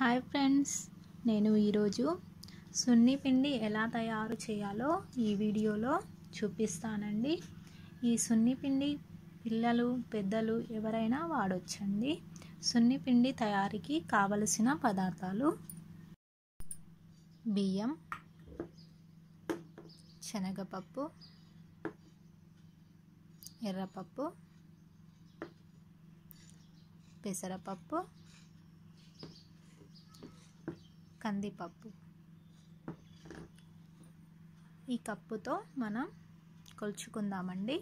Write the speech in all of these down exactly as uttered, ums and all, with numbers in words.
Hi friends, నేను ఈరోజు సున్ని పిండి ఎలా తయారు చేయాలో ఈ వీడియోలో చూపిస్తానండి. ఈ సున్ని పిండి పిల్లలు పెద్దలు ఎవరైనా వాడొచ్చండి. సున్ని పిండి తయారీకి కావలసిన పదార్థాలు: బియ్యం, శనగపప్పు, ఎర్రపప్పు, పెసరపప్పు, కందిపప్పు. ఈ కప్పుతో మనం కొలుచుకుందామండి.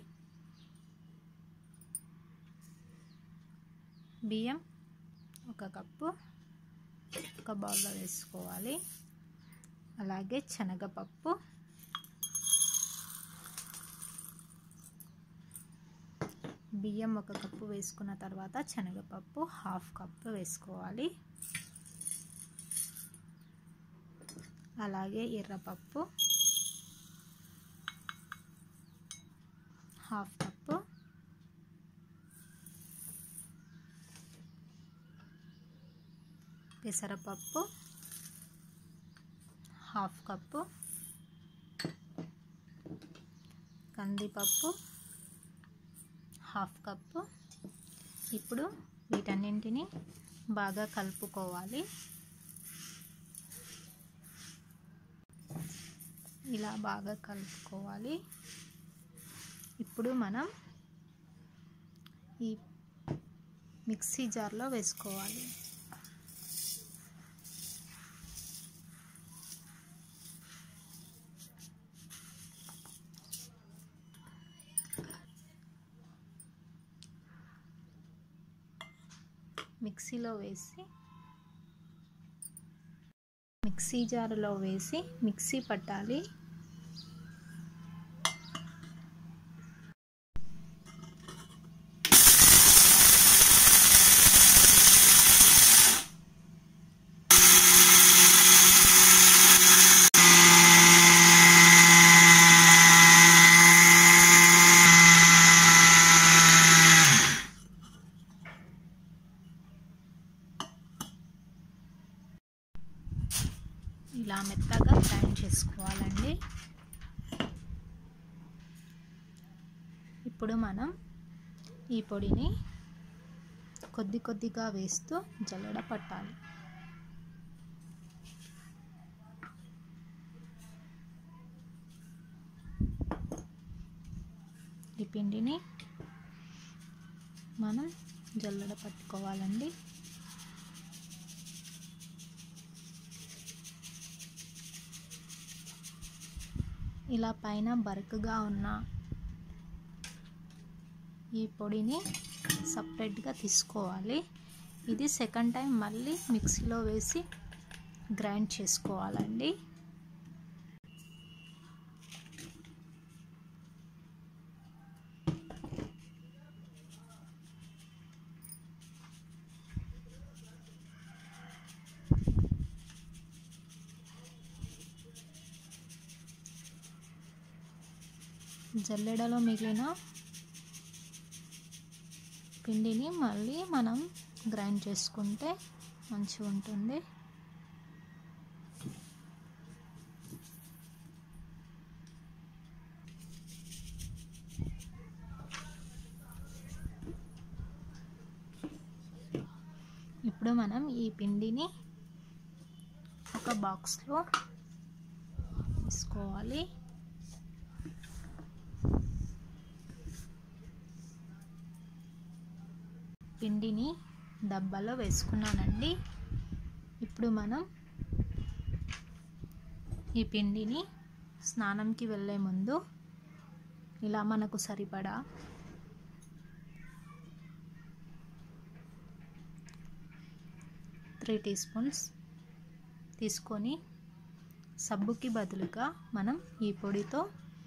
బియ్యం ఒక కప్పు ఒక బౌల్లో వేసుకోవాలి. అలాగే శనగపప్పు బియ్యం ఒక కప్పు వేసుకున్న తర్వాత శనగపప్పు హాఫ్ కప్పు వేసుకోవాలి. అలాగే ఎర్రపప్పు హాఫ్ కప్పు, పెసరపప్పు హాఫ్ కప్పు, కందిపప్పు హాఫ్ కప్పు. ఇప్పుడు వీటన్నింటిని బాగా కలుపుకోవాలి. ఇలా బాగా కలుపుకోవాలి. ఇప్పుడు మనం ఈ మిక్సీ జార్లో వేసుకోవాలి. మిక్సీలో వేసి మిక్సీ జారులో వేసి మిక్సీ పట్టాలి. ఇలా మెత్తగా గ్రైండ్ చేసుకోవాలండి. ఇప్పుడు మనం ఈ పొడిని కొద్ది కొద్దిగా వేస్తూ జల్లెడ పట్టాలి. ఈ పిండిని మనం జల్లెడ పట్టుకోవాలండి. ఇలా పైన బరకగా ఉన్న ఈ పొడిని సపరేట్గా తీసుకోవాలి. ఇది సెకండ్ టైం మళ్ళీ మిక్సీలో వేసి గ్రైండ్ చేసుకోవాలండి. జల్లెడలో మిగిలిన పిండిని మళ్ళీ మనం గ్రైండ్ చేసుకుంటే మంచిగా ఉంటుంది. ఇప్పుడు మనం ఈ పిండిని ఒక బాక్స్లో వేసుకోవాలి. పిండిని డబ్బాలో వేసుకున్నానండి. ఇప్పుడు మనం ఈ పిండిని స్నానంకి వెళ్ళే ముందు ఇలా మనకు సరిపడా త్రీ టీ స్పూన్స్ తీసుకొని సబ్బుకి బదులుగా మనం ఈ పొడితో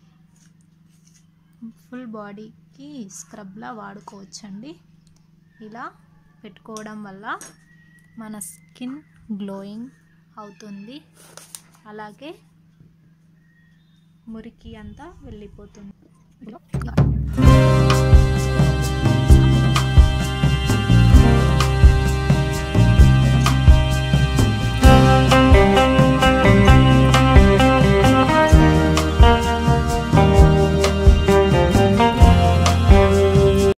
ఫుల్ బాడీకి స్క్రబ్లా వాడుకోవచ్చండి. ఇలా పెట్టుకోవడం వల్ల మన స్కిన్ గ్లోయింగ్ అవుతుంది. అలాగే మురికి అంతా వెళ్ళిపోతుంది.